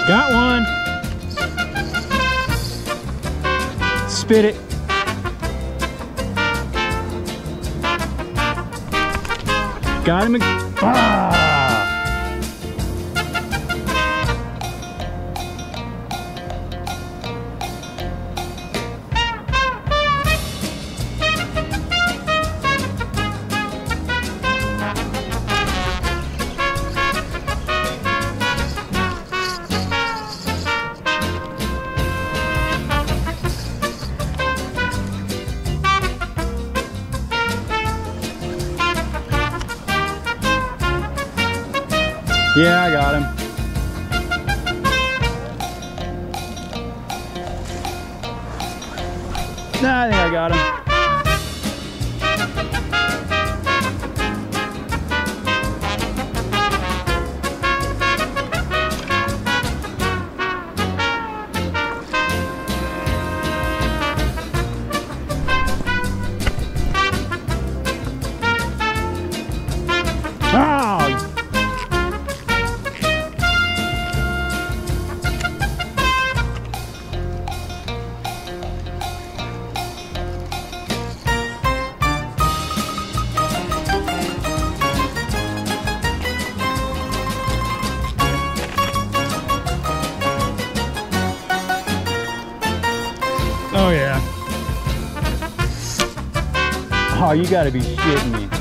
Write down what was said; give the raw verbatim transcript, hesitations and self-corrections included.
Got one. Spit it. Got him. Ah! Yeah, I got him. Nah, I think I got him. Oh! Oh yeah. Oh, you gotta be shitting me.